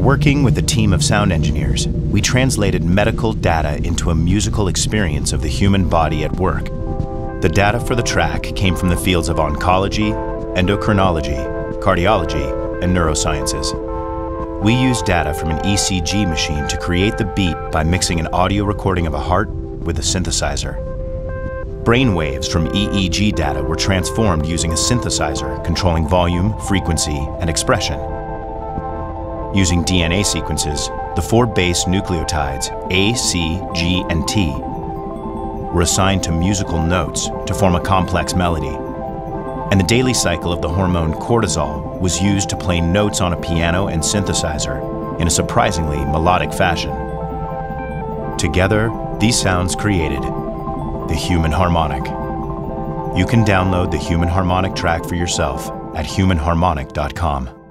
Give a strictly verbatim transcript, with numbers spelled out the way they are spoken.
working with a team of sound engineers, we translated medical data into a musical experience of the human body at work. The data for the track came from the fields of oncology, endocrinology, cardiology, and neurosciences. We used data from an E C G machine to create the beat by mixing an audio recording of a heart with a synthesizer. Brain waves from E E G data were transformed using a synthesizer controlling volume, frequency, and expression. Using D N A sequences, the four base nucleotides A, C, G, and T were assigned to musical notes to form a complex melody. And the daily cycle of the hormone cortisol was used to play notes on a piano and synthesizer in a surprisingly melodic fashion. Together, these sounds created the Human Harmonic. You can download the Human Harmonic track for yourself at human harmonic dot com.